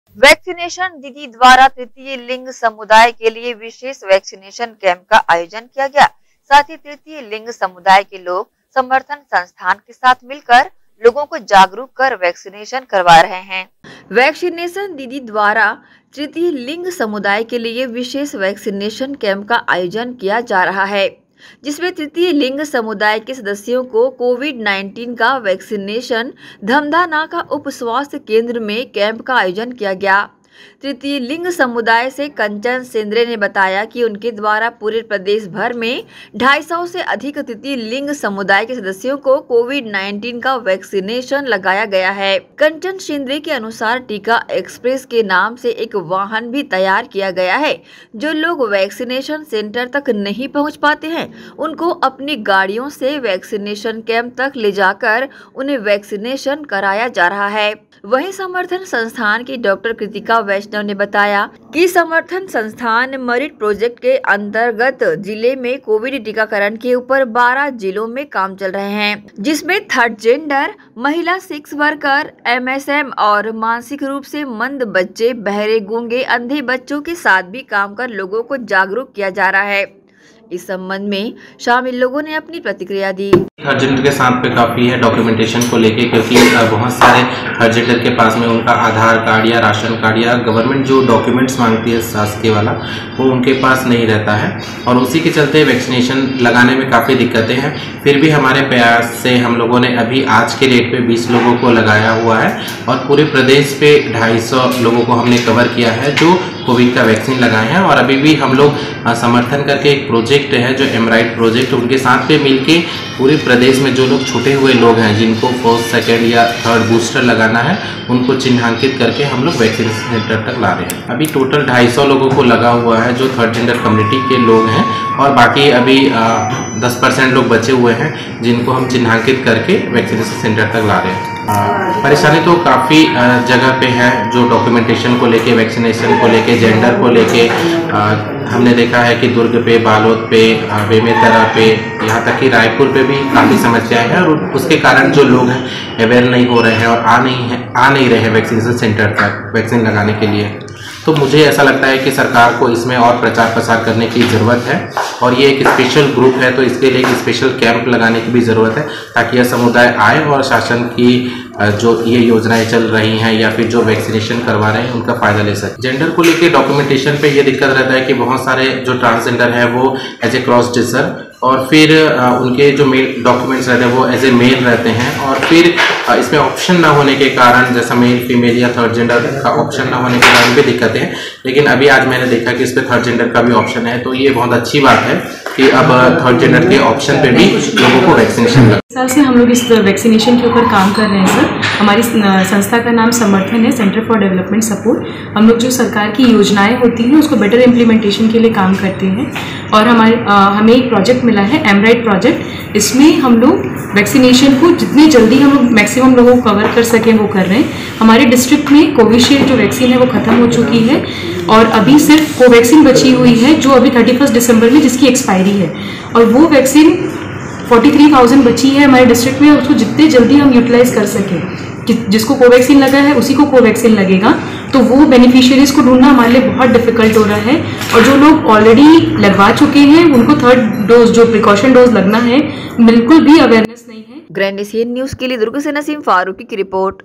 Vaccination दीदी द्वारा तृतीय लिंग समुदाय के लिए विशेष वैक्सीनेशन कैंप का आयोजन किया गया। साथ ही तृतीय लिंग समुदाय के लोग समर्थन संस्थान के साथ मिलकर लोगों को जागरूक कर वैक्सीनेशन करवा रहे हैं। वैक्सीनेशन दीदी द्वारा तृतीय लिंग समुदाय के लिए विशेष वैक्सीनेशन कैंप का आयोजन किया जा रहा है, जिसमें तृतीय लिंग समुदाय के सदस्यों को कोविड-19 का वैक्सीनेशन धमदाना का उप स्वास्थ्य केंद्र में कैंप का आयोजन किया गया। तृतीय लिंग समुदाय से कंचन सेंद्रे ने बताया कि उनके द्वारा पूरे प्रदेश भर में 250 से अधिक तृतीय लिंग समुदाय के सदस्यों को कोविड-19 का वैक्सीनेशन लगाया गया है। कंचन सेंद्रे के अनुसार टीका एक्सप्रेस के नाम से एक वाहन भी तैयार किया गया है। जो लोग वैक्सीनेशन सेंटर तक नहीं पहुंच पाते हैं, उनको अपनी गाड़ियों से वैक्सीनेशन कैंप तक ले जाकर उन्हें वैक्सीनेशन कराया जा रहा है। वहीं समर्थन संस्थान की डॉक्टर कृतिका वैष्णव ने बताया कि समर्थन संस्थान मेरिट प्रोजेक्ट के अंतर्गत जिले में कोविड टीकाकरण के ऊपर 12 जिलों में काम चल रहे हैं, जिसमें थर्ड जेंडर, महिला सेक्स वर्कर, MSM और मानसिक रूप से मंद बच्चे, बहरे, गूंगे, अंधे बच्चों के साथ भी काम कर लोगों को जागरूक किया जा रहा है। इस संबंध में शामिल लोगों ने अपनी प्रतिक्रिया दी। थर्ड जेंडर के साथ पे काफ़ी है डॉक्यूमेंटेशन को लेके, क्योंकि बहुत सारे थर्ड जेंडर के पास में उनका आधार कार्ड या राशन कार्ड या गवर्नमेंट जो डॉक्यूमेंट्स मांगती है शासकीय वाला, वो उनके पास नहीं रहता है और उसी के चलते वैक्सीनेशन लगाने में काफ़ी दिक्कतें हैं। फिर भी हमारे प्रयास से हम लोगों ने अभी आज के डेट पे 20 लोगों को लगाया हुआ है और पूरे प्रदेश पे 250 लोगों को हमने कवर किया है जो कोविड का वैक्सीन लगाए हैं। और अभी भी हम लोग समर्थन करके एक प्रोजेक्ट है जो एमराइट प्रोजेक्ट, उनके साथ पे मिलके पूरे प्रदेश में जो लोग छूटे हुए लोग हैं जिनको फर्स्ट, सेकेंड या थर्ड बूस्टर लगाना है, उनको चिन्हांकित करके हम लोग वैक्सीनेशन सेंटर तक ला रहे हैं। अभी टोटल 250 लोगों को लगा हुआ है जो थर्ड जेंडर कम्युनिटी के लोग हैं और बाकी अभी 10% लोग बचे हुए हैं जिनको हम चिन्हांकित करके वैक्सीनेशन सेंटर तक ला रहे हैं। परेशानी तो काफ़ी जगह पे है, जो डॉक्यूमेंटेशन को लेके, वैक्सीनेशन को लेके, जेंडर को लेके। हमने देखा है कि दुर्ग पे, बालोद पे, बेमेतरा पे, यहाँ तक कि रायपुर पे भी काफ़ी समस्याएं हैं और उसके कारण जो लोग हैं अवेयर नहीं हो रहे हैं और आ नहीं रहे हैं वैक्सीनेशन सेंटर तक वैक्सीन लगाने के लिए। तो मुझे ऐसा लगता है कि सरकार को इसमें और प्रचार प्रसार करने की ज़रूरत है और ये एक स्पेशल ग्रुप है तो इसके लिए एक स्पेशल कैंप लगाने की भी ज़रूरत है ताकि यह समुदाय आए और शासन की जो ये योजनाएं चल रही हैं या फिर जो वैक्सीनेशन करवा रहे हैं उनका फ़ायदा ले सकें। जेंडर को लेके डॉक्यूमेंटेशन पे ये दिक्कत रहता है कि बहुत सारे जो ट्रांसजेंडर हैं वो एज ए क्रॉस ड्रेसर और फिर उनके जो मेल डॉक्यूमेंट्स रहते हैं वो एज ए मेल रहते हैं और फिर इसमें ऑप्शन ना होने के कारण, जैसा मेल, फीमेल या थर्ड जेंडर का ऑप्शन ना होने के कारण भी दिक्कतें हैं। लेकिन अभी आज मैंने देखा कि इस पर थर्ड जेंडर का भी ऑप्शन है, तो ये बहुत अच्छी बात है कि अब थर्ड जेंडर के ऑप्शन पे भी लोगों को वैक्सीनेशन लगा। साल से हम लोग इस वैक्सीनेशन के ऊपर काम कर रहे हैं सर। हमारी संस्था का नाम समर्थन है, सेंटर फॉर डेवलपमेंट सपोर्ट। हम लोग जो सरकार की योजनाएं होती हैं उसको बेटर इम्प्लीमेंटेशन के लिए काम करते हैं और हमें एक प्रोजेक्ट मिला है एमराइट प्रोजेक्ट। इसमें हम लोग वैक्सीनेशन को जितनी जल्दी हम लोग मैक्सिमम लोगों को कवर कर सकें वो कर रहे हैं। हमारे डिस्ट्रिक्ट में कोविशील्ड जो वैक्सीन है वो ख़त्म हो चुकी है और अभी सिर्फ कोवैक्सीन बची हुई है जो अभी 31 दिसंबर में जिसकी एक्सपायरी है और वो वैक्सीन 43,000 बची है हमारे डिस्ट्रिक्ट में। उसको जितने जल्दी हम यूटिलाइज कर सकें, जिसको कोवैक्सीन लगा है उसी को कोवैक्सीन लगेगा, तो वो बेनिफिशियरीज को ढूंढना हमारे लिए बहुत डिफिकल्ट हो रहा है। और जो लोग ऑलरेडी लगवा चुके हैं उनको थर्ड डोज, जो प्रिकॉशन डोज लगना है, बिल्कुल भी अवेयरनेस नहीं है। ग्रैंड एशियन न्यूज के लिए दुर्ग से नसीम फारूकी की रिपोर्ट।